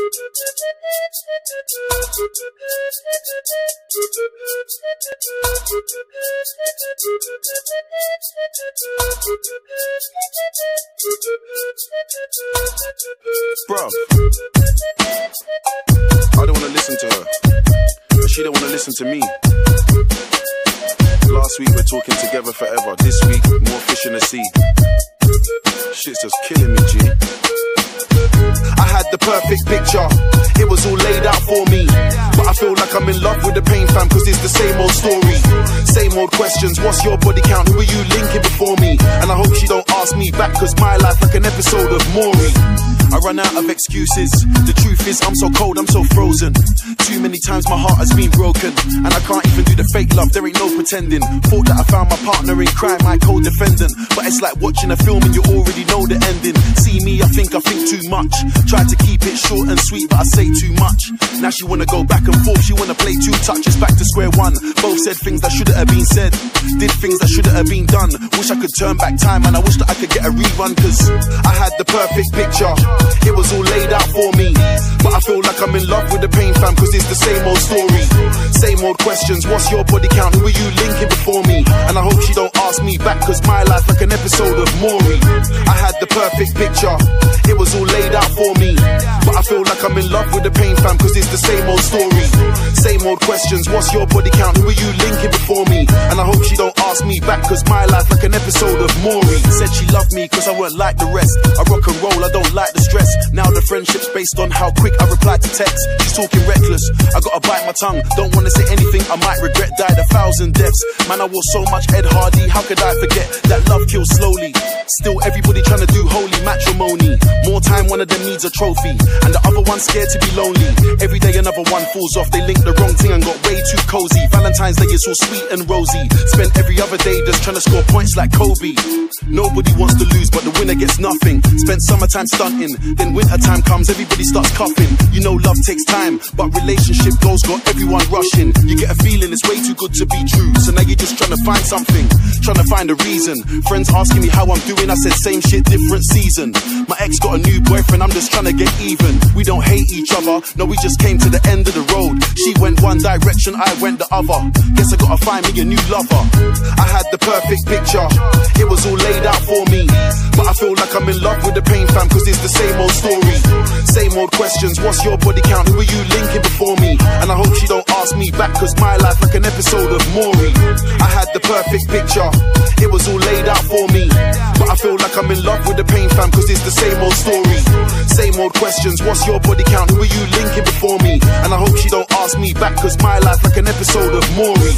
Bruv, I don't wanna listen to her, but she don't wanna listen to me. Last week we're talking together forever. This week, more fish in the sea. Shit's just killing me, G. I had the perfect picture, it was all laid out for me. But I feel like I'm in love with the pain, fam, cause it's the same old story. Same old questions, what's your body count? Who are you linking before me? And I hope she don't ask me back, cause my life like an episode of Maury. I run out of excuses. The truth is I'm so cold, I'm so frozen. Too many times my heart has been broken, and I can't even do the fake love, there ain't no pretending. Thought that I found my partner in crime, my co-defendant, but it's like watching a film and you already know the ending. See me, I think too much. Tried to keep it short and sweet, but I say too much. Now she wanna go back and forth, she wanna play two touches, back to square one. Both said things that shouldn't have been said, did things that shouldn't have been done. Wish I could turn back time, and I wish that I could get a rerun, cause I had the perfect picture, it was all laid out for me. But I feel like I'm in love with the pain, fam, cause it's the same old story. Same old questions, what's your body count? Who are you linking before me? And I hope she don't ask me back, cause my life like an episode of Maury. I had the perfect picture, it was all laid out for me. But I feel like I'm in love with the pain, fam, cause it's the same old story. Same old questions, what's your body count? Who are you linking before me? And I hope she don't ask me back, cause my life like an episode of Maury. Said she loved me cause I weren't like the rest. I rock and roll, I don't like the stress. Now the friendship's based on how quick I reply to text. She's talking reckless, I gotta bite my tongue. Don't wanna say anything I might regret. Died 1,000 deaths. Man, I wore so much Ed Hardy, how could I forget that love kills slowly? Still everybody trying to do holy matrimony. More time one of them needs a trophy, and the other one's scared to be lonely. Every day another one falls off, they linked the wrong thing and got way too cozy. Valentine's Day is all sweet and rosy, spent every other day just trying to score points like Kobe. Nobody wants to lose, but the winner gets nothing. Spent summertime stunting, then wintertime comes, everybody starts coughing. You know love takes time, but relationship goals got everyone rushing. You get a feeling it's way too good to be true, so now you're just trying to find something, trying to find a reason. Friends asking me how I'm doing, I said same shit, different season. My ex got a new boyfriend, I'm just trying to get even. We don't hate each other, no, we just came to the end of the road. She went one direction, I went the other. Guess I gotta find me a new lover. I had the perfect picture, it was all laid out for me. But I feel like I'm in love with the pain, fam, cause it's the same old story. Same old questions, what's your body count? Who are you linking before me? And I hope she don't ask me back, cause my life like an episode of Maury. I had the perfect picture, it was all laid out for me. But I feel like I'm in love with the pain, fam, cause it's the same old story. Same old questions, what's your body count? Who are you linking before me? And I hope she don't ask me back, cause my life like an episode of Maury.